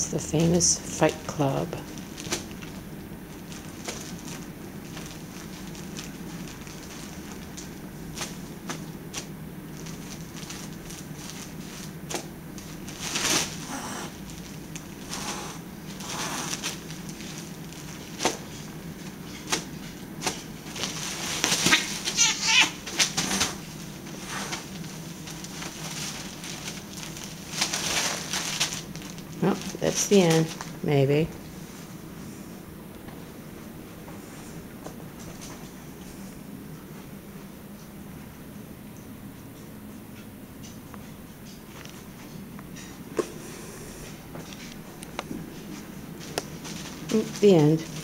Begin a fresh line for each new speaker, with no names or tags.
It's the famous Fight Club. Well, that's the end, maybe. The end.